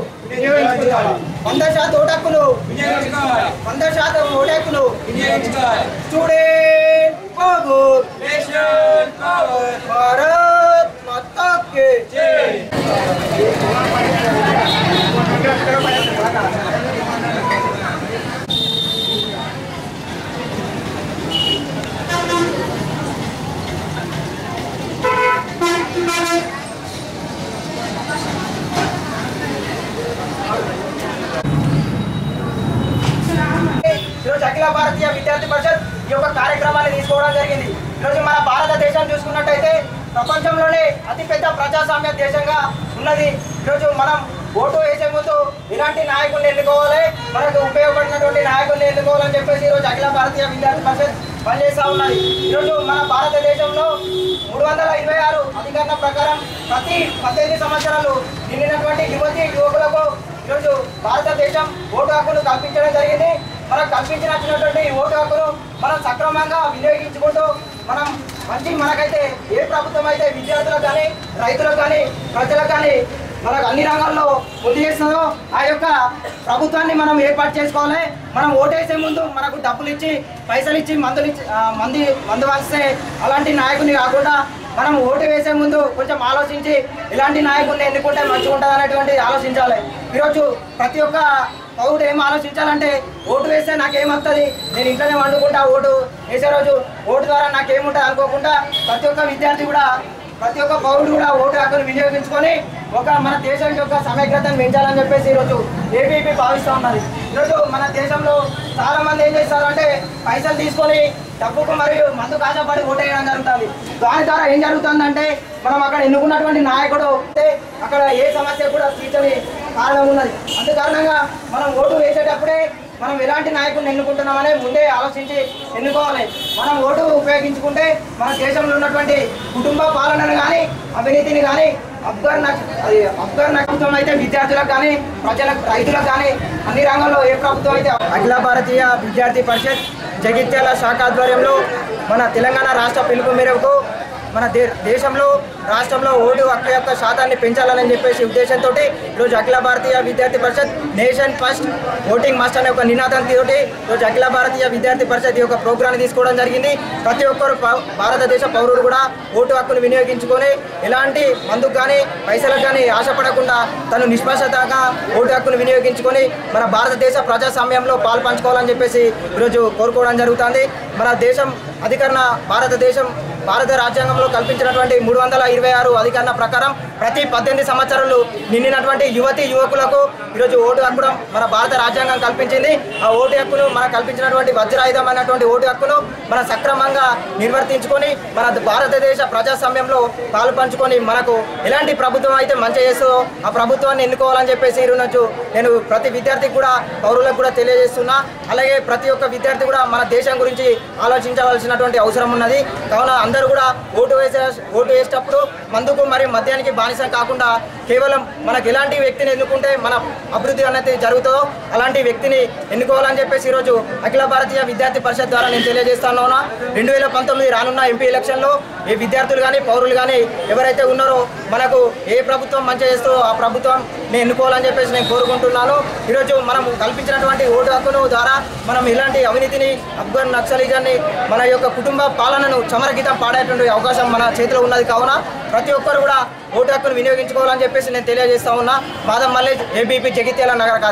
వినియోగించుకోవాలి. 100% ఓటు హక్కును వినియోగించుకోవాలి. 100% ఓటు హక్కును వినియోగించుకోవాలి. Student power, nation power, Bharat Mata కి జై. ఈరోజు అఖిల భారతీయ విద్యార్థి పరిషత్ ఈ యొక్క కార్యక్రమాన్ని తీసుకోవడం జరిగింది. ఈరోజు మన భారతదేశం చూసుకున్నట్టయితే ప్రపంచంలోనే అతిపెద్ద ప్రజాస్వామ్య దేశంగా ఉన్నది. ఈరోజు మనం ఓటు వేసే ముందు ఇలాంటి నాయకుల్ని ఎన్నుకోవాలి, మనకు ఉపయోగపడినటువంటి నాయకుల్ని ఎన్నుకోవాలని చెప్పేసి ఈరోజు అఖిల భారతీయ విద్యార్థి పరిషత్ పనిచేస్తూ ఉన్నది. ఈరోజు మన భారతదేశంలో 326 అధికరణ ప్రకారం ప్రతి 18 సంవత్సరాలు నిండినటువంటి యువతి యువకులకు ఈరోజు భారతదేశం ఓటు హక్కును కల్పించడం జరిగింది. మనకు కల్పించినటువంటి ఓటు హక్కును మనం సక్రమంగా వినియోగించుకుంటూ మనం మనకైతే ఏ ప్రభుత్వం అయితే విద్యార్థులకు కానీ రైతులకు కానీ ప్రజలకు కానీ మనకు అన్ని రంగాల్లో ముందు చేస్తుందో ఆ యొక్క ప్రభుత్వాన్ని మనం ఏర్పాటు చేసుకోవాలి. మనం ఓటేసే ముందు మనకు డబ్బులు ఇచ్చి పైసలు ఇచ్చి మందు వాస్తే అలాంటి నాయకుని కాకుండా మనం ఓటు వేసే ముందు కొంచెం ఆలోచించి ఇలాంటి నాయకుల్ని ఎన్నుకుంటే మంచిగా ఉంటుంది అనేటువంటి ఆలోచించాలి. ఈరోజు ప్రతి ఒక్క పౌరుడు ఏం ఆలోచించాలంటే ఓటు వేస్తే నాకేమవుతుంది, నేను ఇంట్లోనే వండుకుంటా, ఓటు వేసే రోజు ఓటు ద్వారా నాకేముంటుంది అనుకోకుండా ప్రతి ఒక్క విద్యార్థి కూడా ప్రతి ఒక్క పౌరుడు కూడా ఓటు హక్కును వినియోగించుకొని మన దేశం యొక్క సమగ్రతను పెంచాలని చెప్పేసి ఈరోజు ఏబీపీ భావిస్తూ ఉన్నది. ఈరోజు మన దేశంలో చాలా మంది ఏం చేస్తారంటే పైసలు తీసుకొని డబ్బుకు మరియు మందుకు ఆశపడి ఓటు వేయడం జరుగుతుంది. దాని ద్వారా ఏం జరుగుతుందంటే మనం అక్కడ ఎన్నుకున్నటువంటి నాయకుడు అక్కడ ఏ సమస్య కూడా తీర్చని కారణం ఉన్నది. అందు కారణంగా మనం ఓటు వేసేటప్పుడే మనం ఎలాంటి నాయకుడిని ఎన్నుకుంటున్నామని ముందే ఆలోచించి ఎన్నుకోవాలి. మనం ఓటు ఉపయోగించుకుంటే మన దేశంలో ఉన్నటువంటి కుటుంబ పాలనను కానీ అవినీతిని కానీ అఫ్ఘాన్ ప్రభుత్వం అయితే విద్యార్థులకు కానీ ప్రజలకు రైతులకు కానీ అన్ని రంగాల్లో ఏ ప్రభుత్వం అయితే అఖిల భారతీయ విద్యార్థి పరిషత్ జగిత్యాల శాఖ ఆధ్వర్యంలో మన తెలంగాణ రాష్ట్ర పిలుపు మేరకు మన దేశంలో రాష్ట్రంలో ఓటు హక్కు యొక్క శాతాన్ని పెంచాలని చెప్పేసి ఉద్దేశంతో ఈరోజు Akhil Bharatiya Vidyarthi Parishad nation first voting must అనే ఒక నినాదంతో ఈరోజు అఖిల భారతీయ విద్యార్థి పరిషత్ ఈ యొక్క ప్రోగ్రాన్ని తీసుకోవడం జరిగింది. ప్రతి ఒక్కరు భారతదేశ పౌరుడు కూడా ఓటు హక్కును వినియోగించుకొని ఎలాంటి మందుకు కానీ పైసలకు కానీ ఆశపడకుండా తను నిష్పక్షతగా ఓటు హక్కును వినియోగించుకొని మన భారతదేశ ప్రజాస్వామ్యంలో పాలు పంచుకోవాలని చెప్పేసి ఈరోజు కోరుకోవడం జరుగుతుంది. మన దేశం అధికరణ భారత రాజ్యాంగంలో కల్పించినటువంటి 326 అధికరణ ప్రకారం ప్రతి 18 సంవత్సరాలు నిండినటువంటి యువతి యువకులకు ఈరోజు ఓటు హక్కును మన భారత రాజ్యాంగం కల్పించింది. ఆ ఓటు హక్కును మనకు కల్పించినటువంటి వజ్రాయుధం అయినటువంటి ఓటు హక్కును మనం సక్రమంగా నిర్వర్తించుకొని మన భారతదేశ ప్రజాస్వామ్యంలో పాలు పంచుకొని మనకు ఎలాంటి ప్రభుత్వం అయితే మంచి చేస్తుందో ఆ ప్రభుత్వాన్ని ఎన్నుకోవాలని చెప్పేసి ఈరోజు నేను ప్రతి విద్యార్థికి కూడా పౌరులకు కూడా తెలియజేస్తున్నా. అలాగే ప్రతి ఒక్క విద్యార్థి కూడా మన దేశం గురించి ఆలోచించవలసినటువంటి అవసరం ఉన్నది. కావున అందరూ కూడా ఓటు వేసేటప్పుడు మందుకు మరియు మద్యానికి బానిసం కాకుండా కేవలం మనకు ఎలాంటి వ్యక్తిని ఎన్నుకుంటే మన అభివృద్ధి అనేది జరుగుతుందో అలాంటి వ్యక్తిని ఎన్నుకోవాలని చెప్పేసి ఈరోజు అఖిల భారతీయ విద్యార్థి పరిషత్ ద్వారా నేను తెలియజేస్తాను. 2019 రానున్న ఎంపీ ఎలక్షన్లో ఏ విద్యార్థులు కానీ పౌరులు కానీ ఎవరైతే ఉన్నారో మనకు ఏ ప్రభుత్వం మంచి చేస్తుందో ఆ ప్రభుత్వాన్ని ఎన్నుకోవాలని చెప్పేసి నేను కోరుకుంటున్నాను. ఈరోజు మనం కల్పించినటువంటి ఓటు హక్కును ద్వారా మనం ఇలాంటి అవినీతిని అఫ్ఘాన్ నక్సలిజాన్ని మన యొక్క కుటుంబ పాలనను చమరగీతం పాడేటువంటి అవకాశం మన చేతిలో ఉన్నది. కావున ప్రతి ఒక్కరు కూడా ఓటు హక్కును వినియోగించుకోవాలని చెప్పేసి నేను తెలియజేస్తా ఉన్నా. మాధవ్ మల్లేష్, ఏబీపీ జగిత్యాల నగర